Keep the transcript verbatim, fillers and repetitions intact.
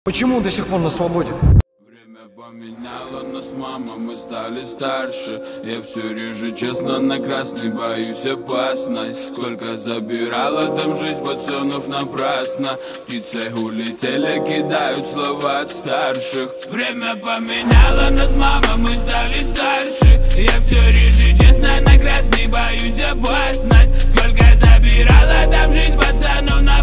Почему до сих пор на свободе? Время поменяло нас, мама, мы стали старше. Я все реже, честно, на красный боюсь опасность. Сколько забирала там жизнь пацанов напрасно. Птицы улетели, кидают слова от старших. Время поменяло нас, мама, мы стали старше. Я все реже, честно, на красный боюсь опасность. Сколько забирала там жизнь пацанов напрасно.